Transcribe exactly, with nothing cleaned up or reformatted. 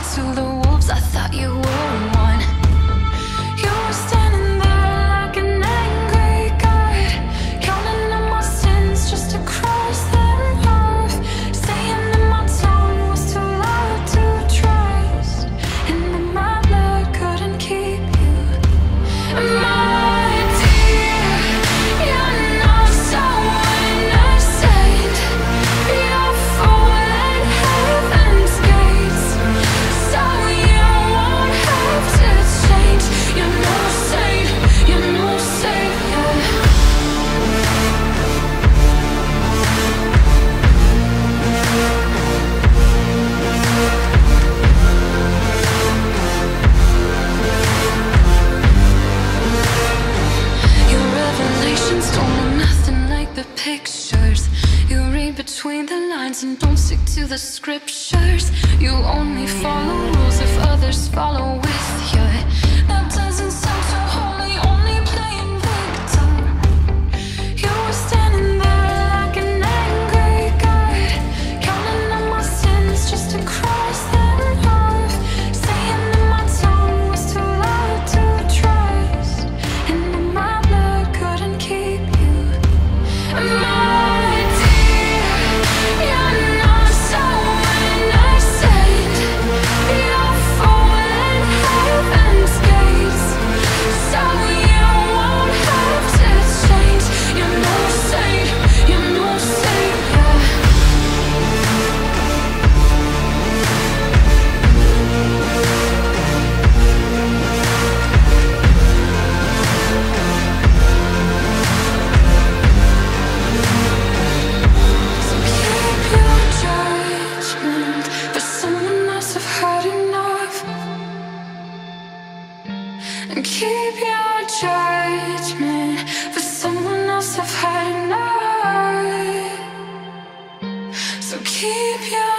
to the wolves, I thought you were one. You were standing there like an angry god, counting on my sins just to cross them off, saying that my tongue was too loud to trust, and that my blood couldn't keep you. And my dear, you're not someone I said. You're falling heaven's gates, so you won't have to change. You're no saint, you're no savior. Your revelations don't look nothing like the pictures. You read between the lines and don't stick to the scriptures. You only follow rules if others follow with you. That doesn't sound so holy, only playing victim. You were standing there like an angry god, counting on my sins just to cross them off, saying that my tongue was too loud to trust, and that my blood couldn't keep you. And my dear, you're not someone I said. You're falling heaven's gates, so you won't have to change. You're no saint, you're no savior. So keep your judgment for someone else, I've heard enough. And keep your judgment for someone else, I've had enough. So keep your